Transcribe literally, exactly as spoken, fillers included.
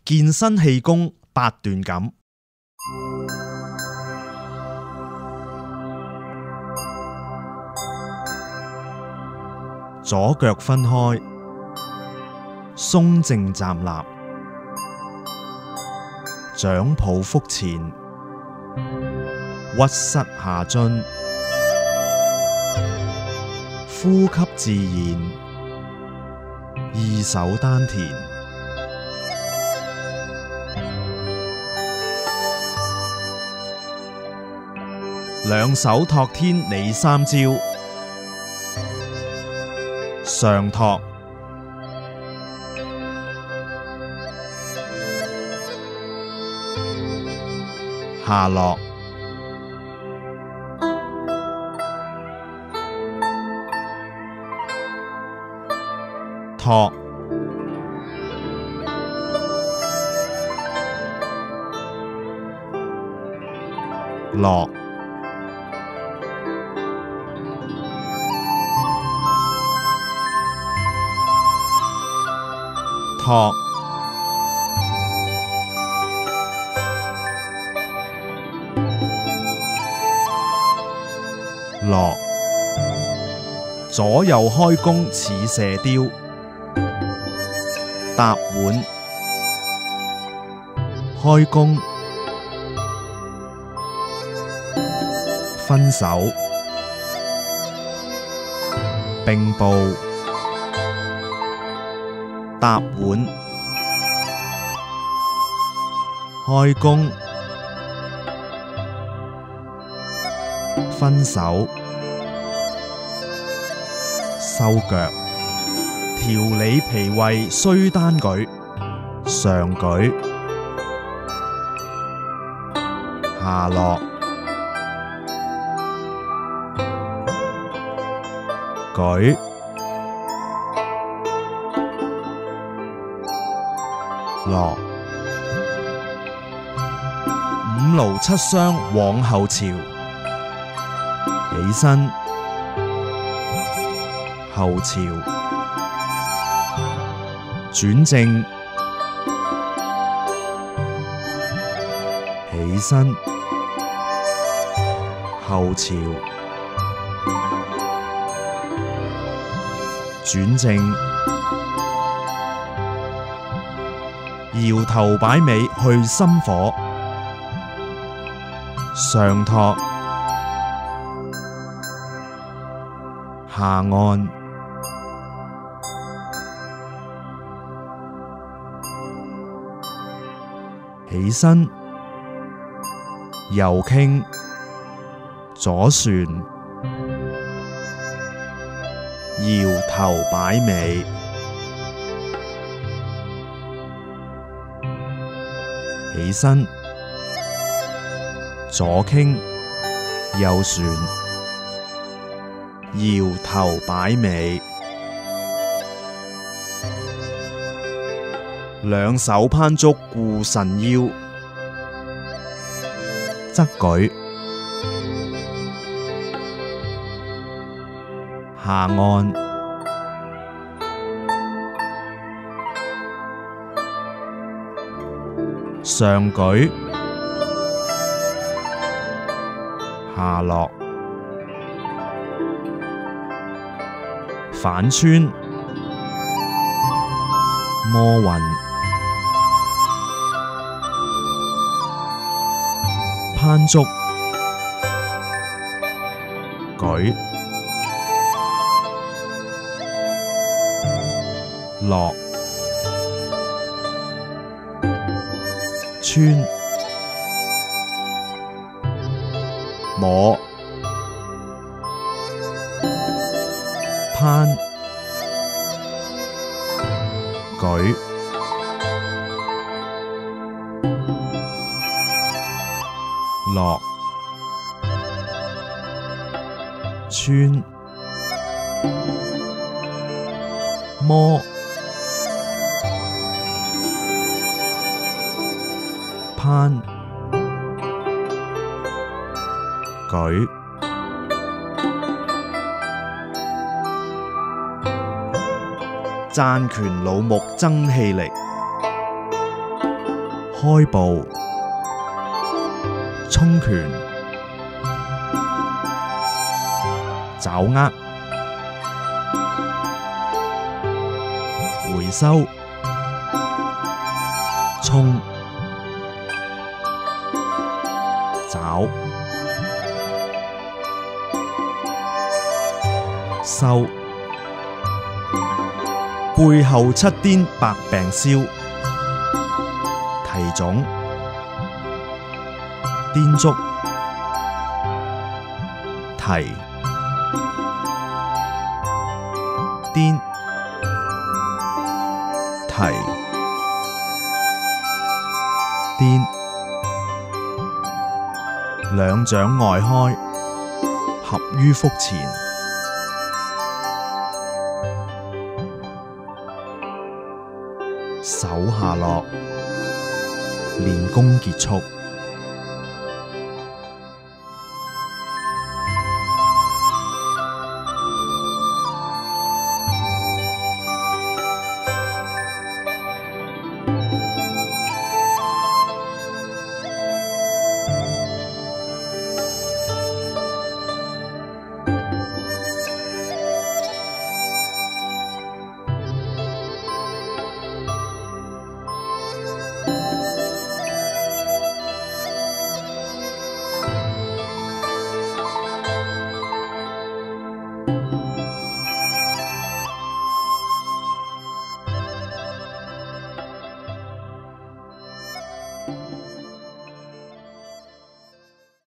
健身氣功八段錦。左腳分開，鬆正站立，掌抱腹前，屈膝下蹲，呼吸自然，二手丹田，兩手托天理三招。上托，下落，托，落，托，落，左右開弓似射雕，踏腕，開弓，分手，並步，踏腕，開弓，分手，收腳，調理脾胃須單舉，上舉，下落，舉，落，五勞七傷往後朝，起身，後朝，轉正，起身，後朝，轉正，搖頭擺尾去心火，上托，下按，起身，右傾，左旋，搖頭擺尾，起身，左傾，右旋，搖頭擺尾，兩手攀足護腎腰，側舉，下按，上舉，下落，反穿，摩運，攀足，舉，落，穿，摸，攀，舉，落，穿，摸，攀，舉，贊拳老木增氣力， 開步、衝拳、爪握、回收、衝、爪、收。背後七顛百病消，提踵、顛足、提、顛、提、顛，兩掌外開，合於腹前。手下落，練功結束。